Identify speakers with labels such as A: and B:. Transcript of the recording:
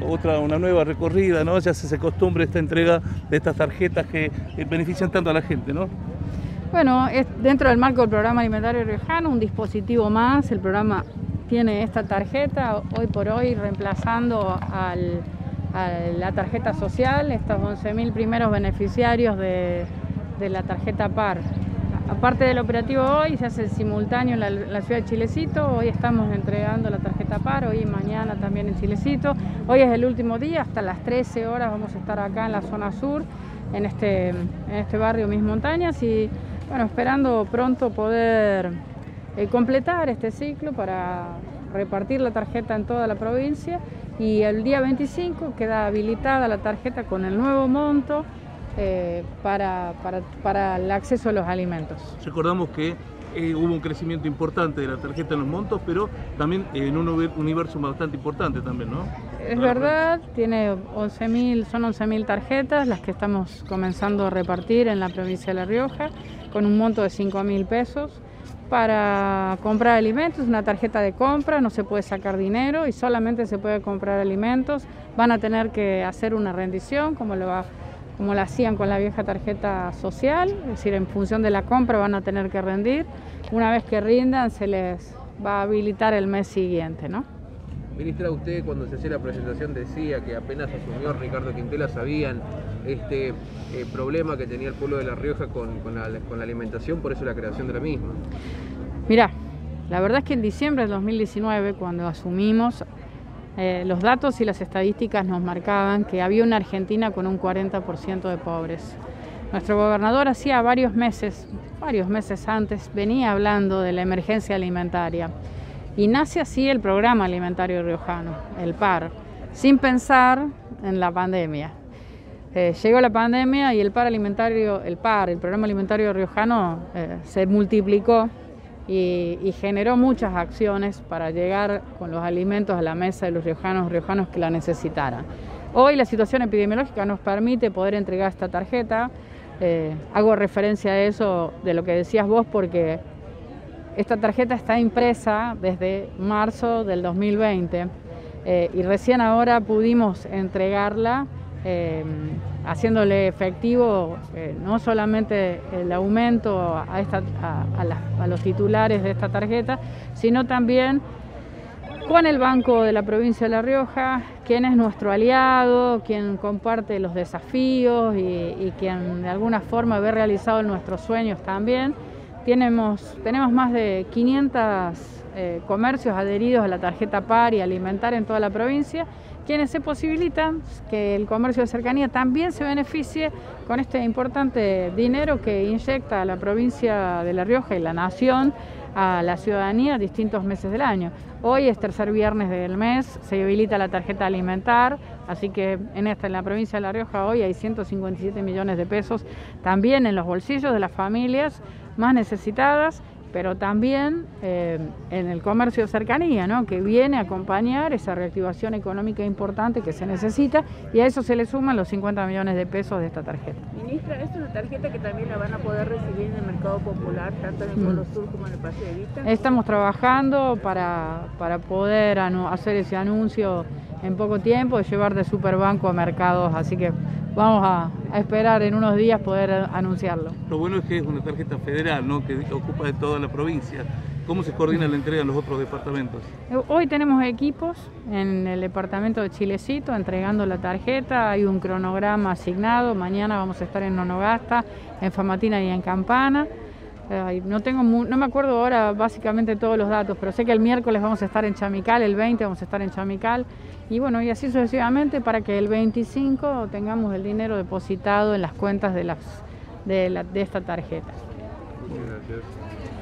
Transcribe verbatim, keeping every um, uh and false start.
A: otra, una nueva recorrida, ¿no? Ya se hace costumbre esta entrega de estas tarjetas que eh, benefician tanto a la gente, ¿no?
B: Bueno, es dentro del marco del programa alimentario riojano, un dispositivo más. El programa tiene esta tarjeta, hoy por hoy reemplazando al, a la tarjeta social, estos once mil primeros beneficiarios de, de la tarjeta PAR. Aparte del operativo hoy, se hace simultáneo en la, la ciudad de Chilecito. Hoy estamos entregando la tarjeta PAR, hoy y mañana también en Chilecito. Hoy es el último día, hasta las trece horas vamos a estar acá en la zona sur, en este, en este barrio Mis Montañas, y bueno, esperando pronto poder eh, completar este ciclo para repartir la tarjeta en toda la provincia, y el día veinticinco queda habilitada la tarjeta con el nuevo monto Eh, para, para, para el acceso a los alimentos.
A: Recordamos que eh, hubo un crecimiento importante de la tarjeta en los montos, pero también eh, en un universo bastante importante también, ¿no?
B: Es verdad, tiene once mil, son once mil tarjetas las que estamos comenzando a repartir en la provincia de La Rioja, con un monto de cinco mil pesos para comprar alimentos, una tarjeta de compra, no se puede sacar dinero y solamente se puede comprar alimentos. Van a tener que hacer una rendición, como lo va como la hacían con la vieja tarjeta social, es decir, en función de la compra van a tener que rendir. Una vez que rindan se les va a habilitar el mes siguiente, ¿no?
C: Ministra, usted cuando se hacía la presentación decía que apenas asumió Ricardo Quintela sabían este eh, problema que tenía el pueblo de La Rioja con, con, la, con la alimentación, por eso la creación de la misma.
B: Mirá, la verdad es que en diciembre del dos mil diecinueve, cuando asumimos, Eh, los datos y las estadísticas nos marcaban que había una Argentina con un cuarenta por ciento de pobres. Nuestro gobernador hacía varios meses, varios meses antes, venía hablando de la emergencia alimentaria y nace así el programa alimentario riojano, el PAR, sin pensar en la pandemia. Eh, llegó la pandemia y el PAR alimentario, el PAR, el programa alimentario riojano, eh, se multiplicó Y, y generó muchas acciones para llegar con los alimentos a la mesa de los riojanos, riojanos que la necesitaran. Hoy la situación epidemiológica nos permite poder entregar esta tarjeta. Eh, hago referencia a eso de lo que decías vos porque esta tarjeta está impresa desde marzo del dos mil veinte eh, y recién ahora pudimos entregarla eh, haciéndole efectivo eh, no solamente el aumento a, esta, a, a, la, a los titulares de esta tarjeta, sino también con el Banco de la Provincia de La Rioja, quien es nuestro aliado, quien comparte los desafíos y, y quien de alguna forma ve realizado nuestros sueños también. Tenemos, tenemos más de quinientos eh, comercios adheridos a la tarjeta PAR y Alimentar en toda la provincia, quienes se posibilitan que el comercio de cercanía también se beneficie con este importante dinero que inyecta a la provincia de La Rioja y la nación a la ciudadanía distintos meses del año. Hoy es tercer viernes del mes, se habilita la tarjeta Alimentar, así que en esta, en la provincia de La Rioja hoy hay ciento cincuenta y siete millones de pesos también en los bolsillos de las familias más necesitadas, pero también eh, en el comercio de cercanía, ¿no?, que viene a acompañar esa reactivación económica importante que se necesita, y a eso se le suman los cincuenta millones de pesos de esta tarjeta.
D: Ministra, ¿esta es una tarjeta que también la van a poder recibir en el mercado popular, tanto en el Polo Sur como en el Paseo de Vista?
B: Estamos trabajando para, para poder hacer ese anuncio en poco tiempo y llevar de Superbanco a mercados, así que vamos a, a esperar en unos días poder anunciarlo.
A: Lo bueno es que es una tarjeta federal, ¿no?, que ocupa de toda la provincia. ¿Cómo se coordina la entrega en los otros departamentos?
B: Hoy tenemos equipos en el departamento de Chilecito entregando la tarjeta, hay un cronograma asignado, mañana vamos a estar en Nonogasta, en Famatina y en Campana. Eh, no, tengo muy, no me acuerdo ahora básicamente todos los datos, pero sé que el miércoles vamos a estar en Chamical, el veinte vamos a estar en Chamical, y bueno, y así sucesivamente para que el veinticinco tengamos el dinero depositado en las cuentas de, las, de, la, de esta tarjeta.
C: Gracias.